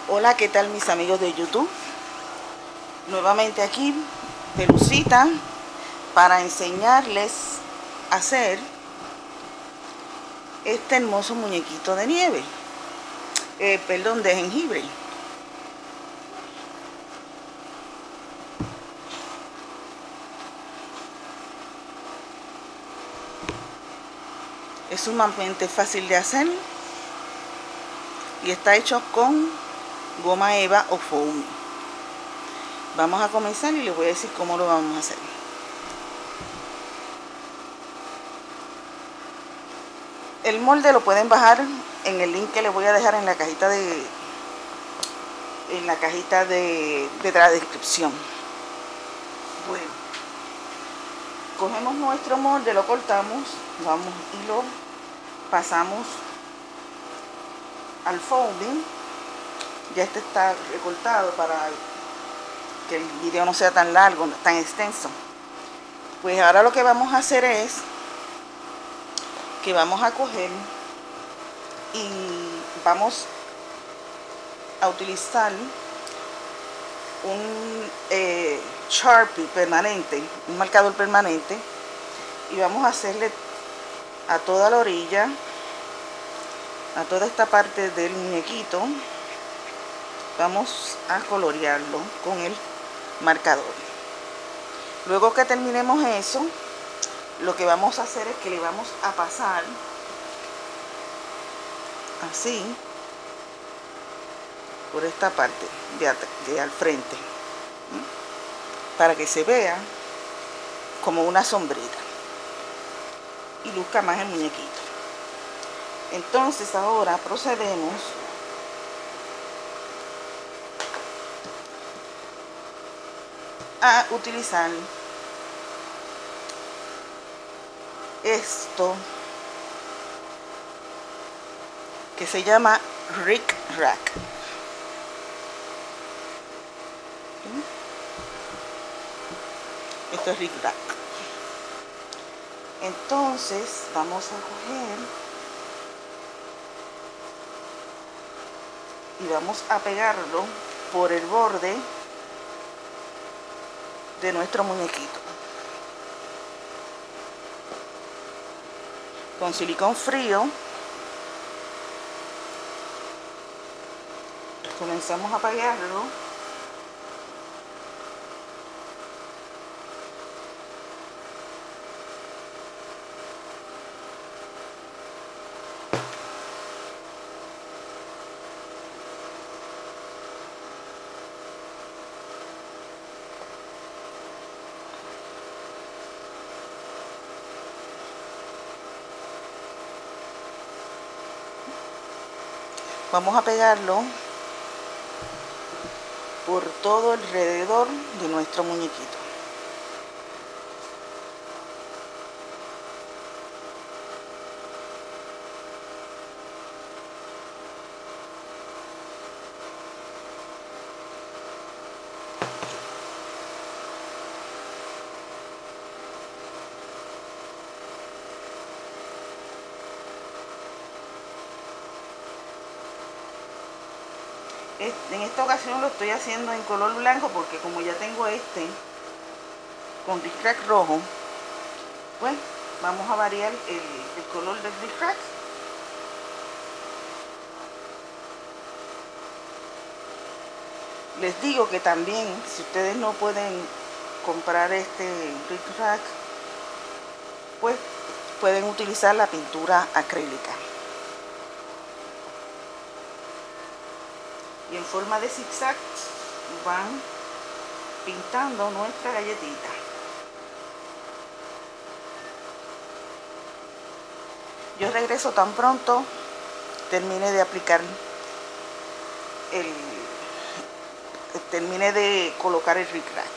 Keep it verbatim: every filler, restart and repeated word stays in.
Hola, ¿qué tal mis amigos de YouTube? Nuevamente aquí, Pelucita, para enseñarles a hacer este hermoso muñequito de nieve, eh, perdón, de jengibre. Es sumamente fácil de hacer y está hecho con goma eva o foamy. Vamos a comenzar y les voy a decir cómo lo vamos a hacer. El molde lo pueden bajar en el link que les voy a dejar en la cajita de en la cajita de, de la descripción. Bueno, cogemos nuestro molde, lo cortamos, vamos y lo pasamos al folding. Ya este está recortado para que el video no sea tan largo, tan extenso. Pues ahora lo que vamos a hacer es que vamos a coger y vamos a utilizar un eh, Sharpie permanente, un marcador permanente, y vamos a hacerle a toda la orilla, a toda esta parte del muñequito, vamos a colorearlo con el marcador. Luego que terminemos eso, lo que vamos a hacer es que le vamos a pasar así por esta parte de, de al frente, ¿sí? Para que se vea como una sombrita y luzca más el muñequito. Entonces ahora procedemos a utilizar esto que se llama Ric Rac. Esto es Ric Rac. Entonces vamos a coger y vamos a pegarlo por el borde de nuestro muñequito con silicón frío. Comenzamos a pegarlo vamos a pegarlo por todo alrededor de nuestro muñequito. En esta ocasión lo estoy haciendo en color blanco porque como ya tengo este con Ric Rac rojo, pues vamos a variar el, el color del Ric Rac. Les digo que también, si ustedes no pueden comprar este Ric Rac, pues pueden utilizar la pintura acrílica. Y en forma de zigzag van pintando nuestra galletita. Yo regreso tan pronto termine de aplicar el termine de colocar el Ric Rac.